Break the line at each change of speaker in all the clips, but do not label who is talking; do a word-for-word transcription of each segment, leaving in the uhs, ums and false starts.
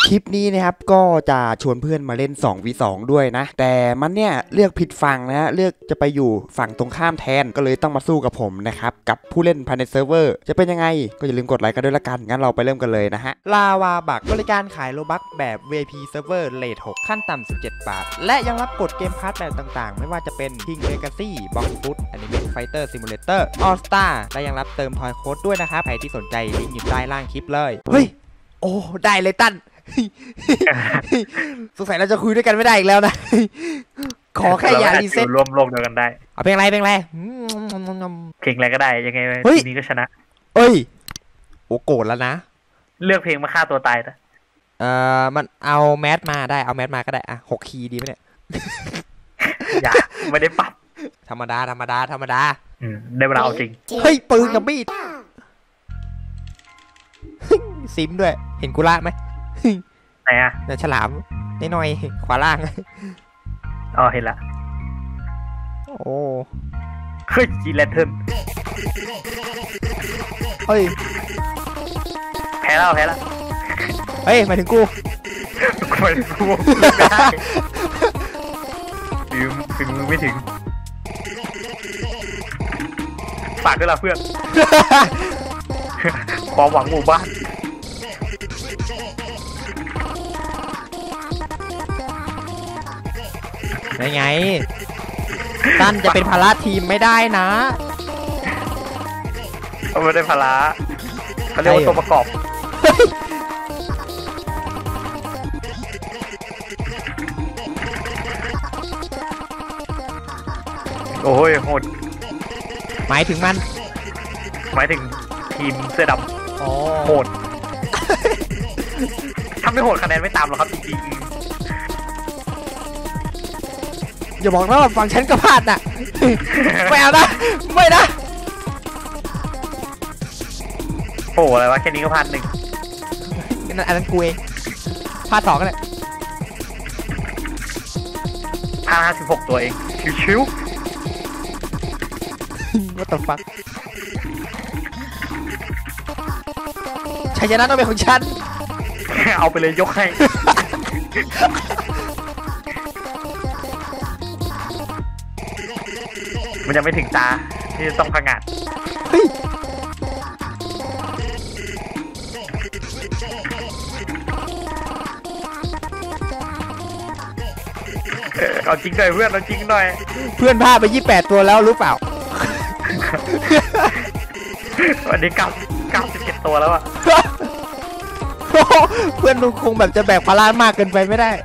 คลิปนี้นะครับก็จะชวนเพื่อนมาเล่น สอง วี สอง ด้วยนะแต่มันเนี่ยเลือกผิดฝั่งนะเลือกจะไปอยู่ฝั่งตรงข้ามแทนก็เลยต้องมาสู้กับผมนะครับกับผู้เล่นภายในเซิร์ฟเวอร์จะเป็นยังไงก็อย่าลืมกดไลค์กันด้วยละกันงั้นเราไปเริ่มกันเลยนะฮะลาวาบักบริการขายโลบัคแบบ วี ไอ พี เซิร์ฟเวอร์เรทหกขั้นต่ำสิบเจ็ดบาทและยังรับกดเกมพาร์ทแบบต่างๆไม่ว่าจะเป็น King Legacy Box Foot Anime Fighter Simulator All Star และยังรับเติมทอยโค้ดด้วยนะครับใครที่สนใจลิงก์อยู่ใต้ล่างคลิปเลยเฮ้ยโอ้ได้เลยตั้นสงสัยเราจะคุยด้วยกันไม่ได้อีกแล้วนะขอแค่อย่ารีเซ็ต
รวมโลกเดียวกันได้
เอาเพลงอะไรเพลงอะไร
เพลงอะไรก็ได้ยังไงทีนี้ก็ชนะ
เอ้ยโอ้โกรธแล้วนะ
เลือกเพลงมาฆ่าตัวตายนะ
เอ่อมันเอาแมสมาได้เอาแมสมาก็ได้อ่ะหกคีย์ดีไหมเนี่ย
อย่าไม่ได้ปรับ
ธรรมดาธรรมดาธรรมดา
อืมได้เวลาเอาจริง
เฮ้ยปืนกับมีดซิมด้วยเห็นกุล่าไหม
ไหนอ่ะ
น่ะฉลามนิดหน่อยขวาล่าง
อ๋อเห็นละ
โอ้
เฮ้ยจีแลนเทิร์น
เฮ้ย
แพ้แล้วแพ้แล้ว
เฮ้ยมาถึงกู
มาถึงกูไม่ได้ถึงถึงมือไม่ถึงฝากด้วยล่ะเพื่อนความหวังหมู่บ้าน
ยังไงตั้นจะเป็นภาระทีมไม่ได้นะ
เขาไม่ได้ภาระเขาเรียกว่าตัวประกอบโอ้ยโหด
หมายถึงมัน
หมายถึงทีมเสื้อดำโหดถ้าไม่โหดคะแนนไม่ตามหรอกครับจริงๆ
อย่าบอกนะว่าฝั่งฉันก็พลาดน่ะไม่เอานะไม่นะ
โอ้อะไรวะแค่นี้ก็พลาดหนึ่ง
นั่นอันนั้นกูเองพลาดสองกันเลย
พลาดห้าสิบหกตัวเองชิว
ๆว่าต่อฟังชัยชนะต้องเป็นของฉัน
เอาไปเลยยกให้มันจะไม่ถึงตาที่จะต้องพังงาดเอาจริงหน่อยเพื่อนเอาจริงหน่อย
เพื่อนพาไปยี่สิบแปดตัวแล้วรู้เปล่า
วันนี้เก้าเก้าสิบเจ็ดตัวแล้วอะ
เพื่อนคงแบบจะแบกภาระมากเกินไปไม่ได้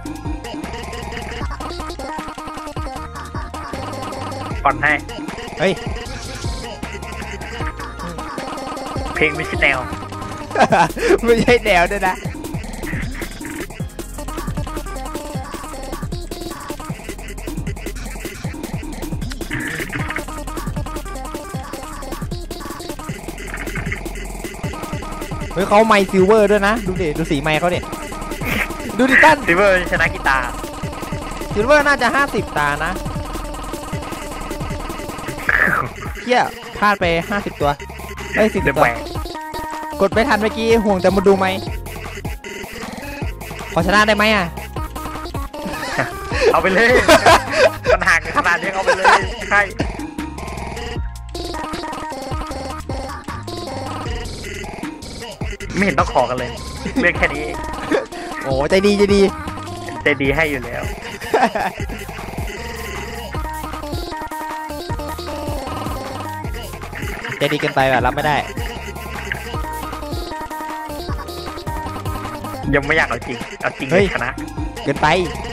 ก่อนให้
เฮ้ย
เพลงไม่ใช่แนว
ไม่ใช่แนวด้วยนะเฮ้ยเขาไมค์ซิลเวอร์ด้วยนะดูดิดูสีไมค์เขาเนี่ยดูดิตั้น
ซิลเวอร์ชนะกีตาร์
ซิลเวอร์น่าจะห้าสิบตานะเฮียพลาดไปห้าสิบตัวเอ้ยสิบตัวกดไปทันเมื่อกี้ห่วงแต่มาดูไหมขอชนะได้ไหมอ่ะ
เอาไปเลยปัญหาขนาดนี้เอาไปเลยใช่ไม่เห็นต้องขอกันเลยเรื่องแค่นี้
โอ้ใจดีใจดี
ใจดีให้อยู่แล้ว
ใจดีเกินไปแบบรับไม่ได้
ยังไม่อยากเอาจริงเอาจริงชนะ
เกินไป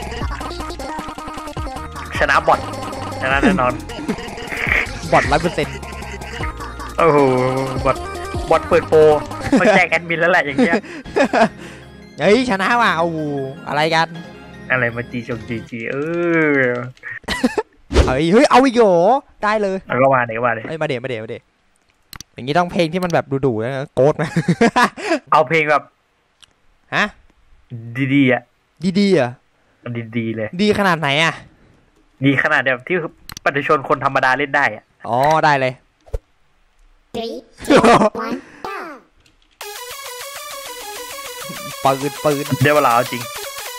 ชนะบอทชนะแน่นอน
บอทร้อยเปอร์เซ็นต์
โอ้โหบอทบอทเปิดโปรมาแจกแอดมินแล้วแหละอย่างเงี้ย
เฮ้ยชนะว่ะเอาอะไรกัน
อะไรมาจีจงจีจีเออ
เฮ้ยเฮ้ยเอาอีกโหได้เลย
เอาก็มาเดี๋ยวมาเลย
มาเดี๋ยวมาเดี๋ยวมาเดี๋ยวอย่างนี้ต้องเพลงที่มันแบบดุๆนะโกดนะ
เอาเพลงแบบ
ฮะ
ดีๆอ่ะ
ดีๆอ่ะ
ดีๆเลย
ดีขนาดไหนอ่ะ
ดีขนาดแบบที่ประชาชนคนธรรมดาเล่นได้อ่ะ
อ๋อได้เลย
ปืนปืน
เดี๋ยวเวลาจริง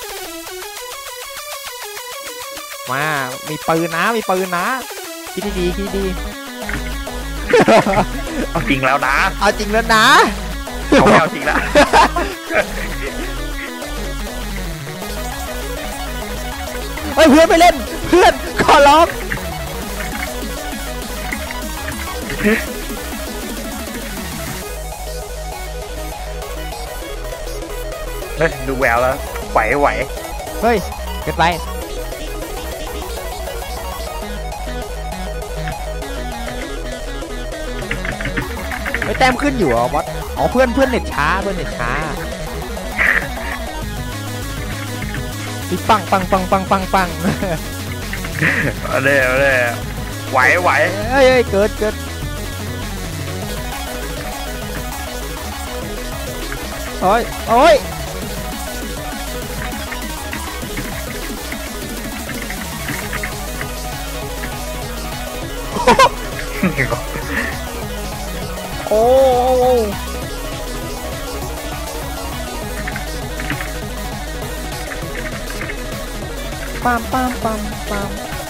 มามีปืนนะมีปืนนะคิดดีคิดดี
เอาจริงแล้วนะ
เอาจริงแล้วนะ
เขาไม่เอาจริงแล้ว
เฮ้ยเพื่อนไปเล่นเพื่อนขอร้อง
เฮ้ยดูแววแล้วไหวไหว
เฮ้ยเกินไปไม่แต้มขึ้นอยู่เหรอบอสอ๋อเพื่อนเพื่อนเน็ตช้าเพื่อนเน็ตช้าปิ๊ปังปังปังปังปังปัง
เอาเลยเอาเลยไหวไหว
เฮ้ยเฮ้ยเกิดเกิดโอ้ยโอ้ยโอ้ปั๊มปั๊มปั๊มปั๊ม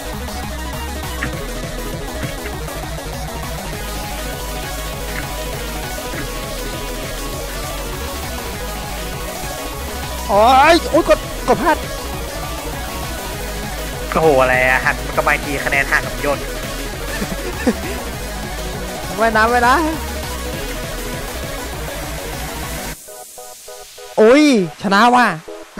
โอ้ยโอ้ยกดกดพลาด
โอ้โหอะไรอะหันกระบายทีคะแนนห่างกับยนต์
ไม่นะไม่นะโอ้ยชนะว่ะ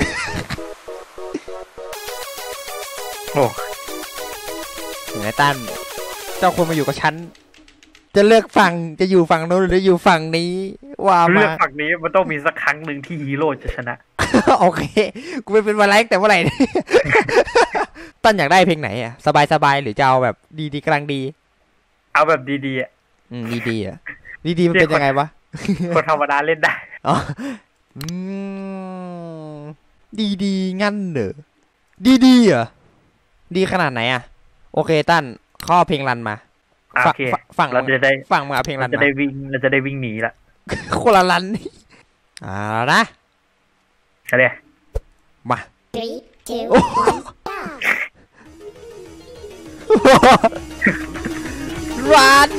โอ้
ถึงไอ้ตั้นเจ้าควรมาอยู่กับฉันจะเลือกฝั่งจะอยู่ฝั่งโน้นหรืออยู่ฝั่งนี้ว่ามา
เรื่องฝั่งนี้มันต้องมีสักครั้งหนึ่งที่ฮีโร่จะชนะ
โอเคกูไปเป็นวันแรกแต่เมื่อไหร่ ตั้นอยากได้เพลงไหนอ่ะสบายสบายหรือจะเอาแบบดีดีกลางดี
เอาแบบดีๆอ่ะ
อืมดีดีอ่ะดีดีมันเป็นยังไงวะ
คนธรรมดาเล่นได้
อ๋ออืมดีดีงั้นเหรอดีดีเหรอดีขนาดไหนอ่ะโอเคตั้นข้อเพลงรันมา
โอเค
ฝั่ง
เราจะได้
ฝั่งมาเพลงรั
เรา
น
จะ
มา
ได้วิ่งเราจะได้วิ่งหนีละ
คนละรันอ่านะ
ใช่เลย
มา
Three, two,
โอ้
one, go!
รัน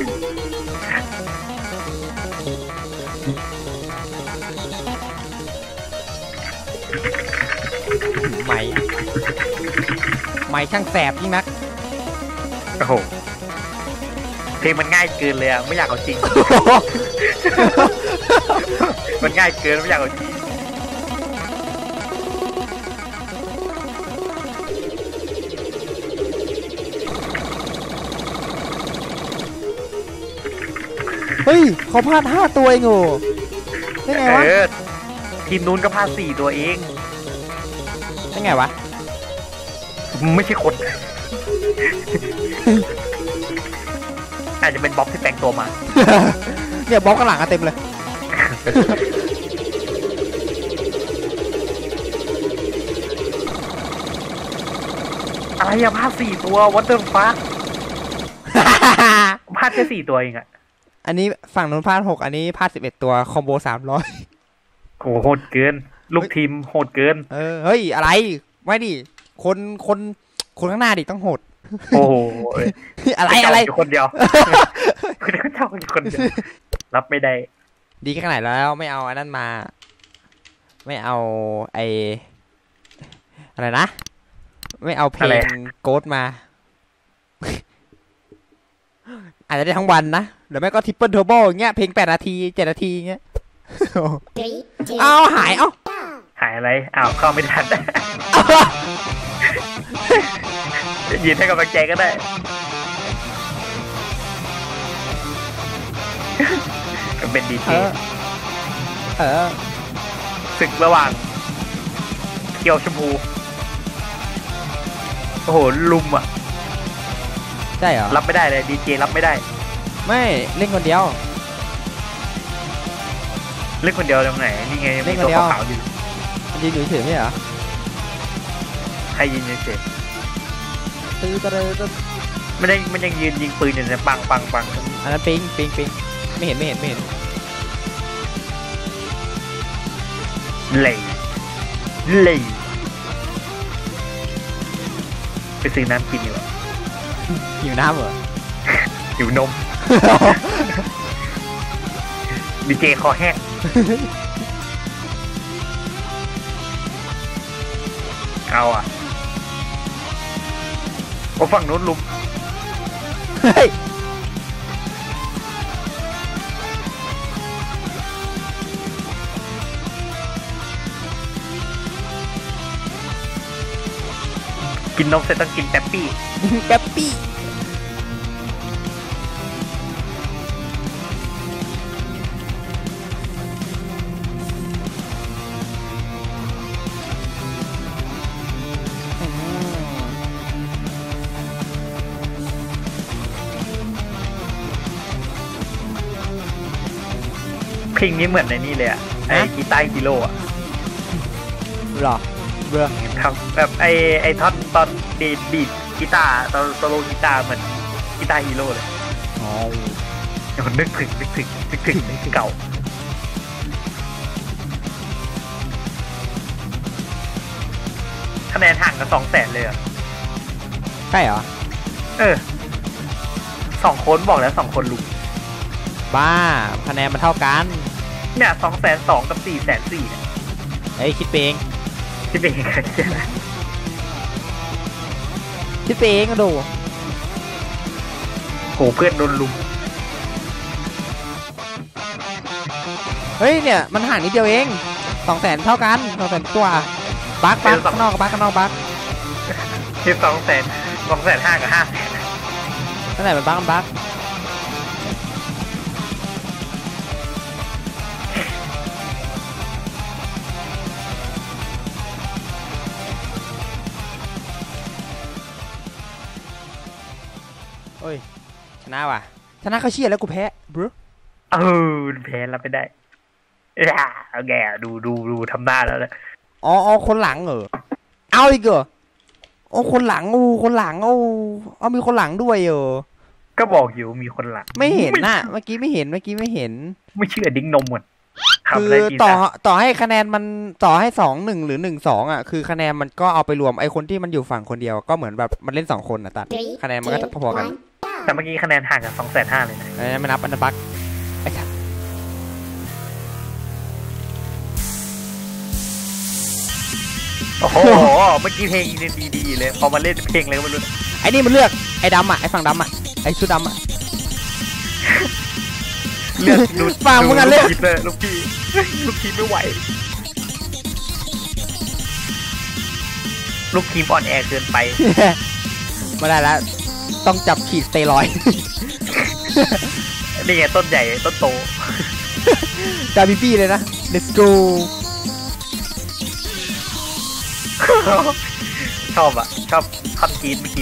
ไม่ไม่ช่างแสบยิ่งนัก
โอ้โหเพลงมันง่ายเกินเลยอ่ะไม่อยากเอาจริง มันง่ายเกินไม่อยากเอาจริง
เฮ้ยเขาพลาดห้าตัวเองโง่ได้ไงวะ
เออทีมนู้นก็พลาดสี่ตัวเอง
ได้ไงวะ
ไม่ใช่คน อาจจะเป็นบ๊อบที่แต่งตัวมา
เนี่ยบล็อกข้างหลังอะเต็มเลย
อะไรอะพลาดสี่ตัววัตเตอร์ฟ้าพลาดแค่สี่ตัวเองอะ
อันนี้ฝั่งนู้นพลาดหกอันนี้พลาดสิบเอ็ดตัวคอมโบสามร้อย
โหโหดเกิน ลูกทีมโหดเกิน
เออเฮ้ยอะไรไม่ดิคนคนคนข้างหน้าดิต้องโหด
โอ้โห
อะไรอะไร
อยู่คนเดียวคุณเจ้าอยู่คนเดียวรับไม่ได้
ดีแค่ไหนแล้วไม่เอาอันนั้นมา ไม่เอาไออะไรนะ ไม่เอาเพลงโกดมา อาจจะได้ทั้งวันนะหรือไม่ก็ทริปเปิลเทอร์โบอย่างเงี้ยเพลงแปดนาทีเจ็ดนาทีอย่างเงี้ย
Three, two,
เอาหายเอ้า
go!
หายอะไรอ้าวเข้าไม่ทัน ยืนให้กำลังใจก็ได้ เป็นดี
เอ
ที
อเออ
ศึกระหว่างเขียวชมพูโอ้โหลุมอ่ะ
ใช่เหรอ
รับไม่ได้เลยดีเจรับไม่ได้
ไม่เล่นคนเดียว
เล่นคนเดียวตรงไหนนี่ไง
เล่
มี
นค
ตั
น
ว
เดียว
ขาวๆอยู่
มันยืนอยู่เฉยไม่เหรอ
ใครยิงเฉย
ตื้อตะเรอตะ
ๆมันยังมันยังยืนยิงปืนอยู่เนี่ยปังปังปัง
อันนั้นปิงปิงปิงไม่เห็นไม่เห็นไม่เห็น
เลยเลยไปซื้อน้ำกินดีกว่า
หิวน้ำเหรอ
หิวนมดีเจคอแห้งเอาอ่ะโอ้ฝั่งนู้นลุม
เฮ้ย
กินนมเสร็จต้องกินแป๊บปี้
แป๊บปี้
เพลงนี้เหมือนในนี่เลยอ่ะไอ้กีตาร์ฮีโร่อะ
หรอเบื่อ
ทำแบบไอ้ไอ้ท่อนตอนดีดดีดกีตาร์ตอนโซโลกีตาร์เหมือนกีตาร์ฮีโร่เลย
อ๋อ
เดี๋ยวนึกถึงนึกถึงนึกถึงนึกถึงเก่าคะแนนห่างกันสองแสนเลยอ่ะ
ใช่เหรอ
เออสองคนบอกแล้วสองคนลุก
บ้าคะแนนมันเท่ากัน
เนี่ยสองแสนสองกับสี่แสนสี่เนี่ย
เฮ้ยคิดไปเอง
ที่เป็นยังไงเนี่ย
คิดไปเองก็ดู
โหเพื่อนโดนลุม
เฮ้ยเนี่ยมันห่างนิดเดียวเองสองแสนเท่ากันสองแสนตัวบักบักข้างนอกกับบักข้างนอกบัก
ที่สองแสนสองแสนห้ากับห้า
ตั้งแต่เป็นบักบักโอ้ยชนะว่ะชนะเขาเชียร์แล้วกูแพ้บรู
เออแพ้รับไม่ได้อ่าแกดูดูดูทำหน้าแล้วนะ
อ๋ออ๋อคนหลังเหรอเอาอีกเหรอโอ้คนหลังโอ้คนหลังโอ้เอามีคนหลังด้วยเหรอ
ก็บอกอยู่มีคนหลัง
ไม่เห็นน่ะเมื่อกี้ไม่เห็นเมื่อกี้ไม่เห็น
ไม่เชื่อดิ้งนมหมด
คือต่อต่อให้คะแนนมันต่อให้สองหนึ่งหรือหนึ่งสองอ่ะคือคะแนนมันก็เอาไปรวมไอ้คนที่มันอยู่ฝั่งคนเดียวก็เหมือนแบบมันเล่นสองคนอ่ะตัด
Three,
คะแนนมันก็
two,
พอๆกัน
one.
แต่เมื่อกี้คะแนนห่างกันสองแสนห้าเลยนะ
อันนั้นไม่นับอันนั้นบักไอ้สัส
โอ้โหเมื่อกี้เพลงดีดีๆเลยพอมาเล่นเพลงอะไรก็ไม่รู้
ไอ้นี่มันเลือกไอ้ดำอ่ะไอ้ฝั่งดำอ่ะไอ้ชุดดำอ่ะ
เลือกดู
ฟังมึงอ่ะเลือก
ลูกพี่เลยลูกพี่ลูกพี่ไม่ไหวลูกทีมอ่อนแอเกินไป
ไม่ได้แล้วต้องจับขีดสเตียรอยด์
นี่ไงต้นใหญ่ต้นโต
จาบีปี้เลยนะ let's go
ชอบอ่ะชอบท่อนกรีดเมื่อกี้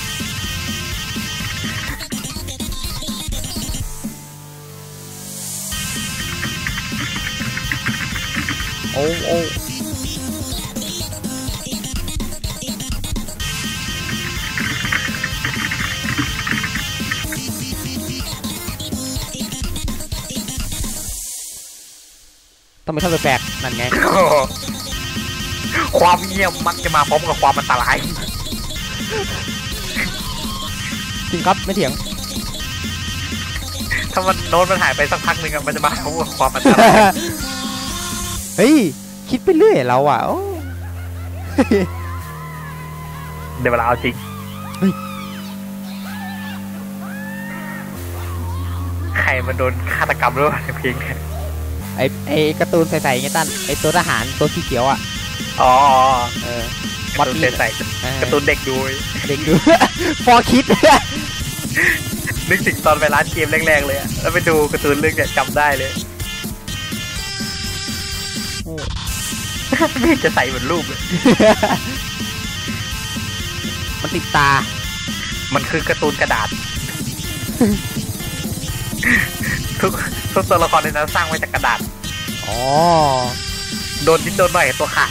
โอ้โอ้ต้องไปทำแปลกๆนั่นไง
ความเงียบมักจะมาพร้อมกับความอันตราย
จริงครับไม่เถียง
ถ้ามันโน้ตมันหายไปสักพักหนึ่งมันจะมาพร้อมกับความอันตราย
เฮ้ยคิดไปเรื่อยเราอ่ะโอ้
เดี๋ยวเวลาเอาจริงใครมันโดนฆาตกรรมด้วยเพลงเนี่ย
ไอไอการ์ตูนใส่ๆไงตั้นไอตัวทหารตัวสีเขียวอ่ะ
อ๋อ
เออ
การ์ตูนใส่การ์ตูนเด็กดู
เด็กดู ฟอร์คิด
นึกถึงตอนไปร้านเกมแรกๆเลยอะแล้วไปดูการ์ตูนเรื่องเนี้ยจำได้เลยไม่จะใส่เหมือนรูปเลย
มันติดตา
มันคือการ์ตูนกระดาษ ทุกทุกตัวละครในนั้นสร้างไว้จากกระดาษ
อ๋อ
โดนนิดโดนหน่อยตัวขาด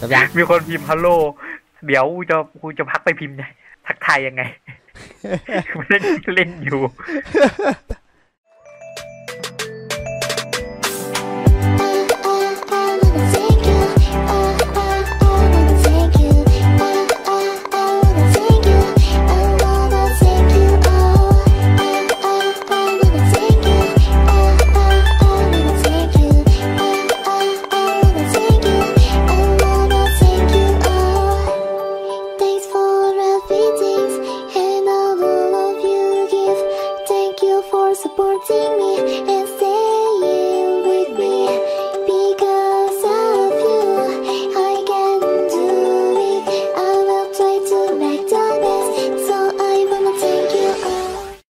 จบยัง
มีคนพิมพ์ฮัลโหลเดี๋ยวกูจะกูจะพักไปพิมพ์ไงทักทายยังไง เล่นเล่นอยู่
Thanks for everything and all the love you give. Thank you for supporting me.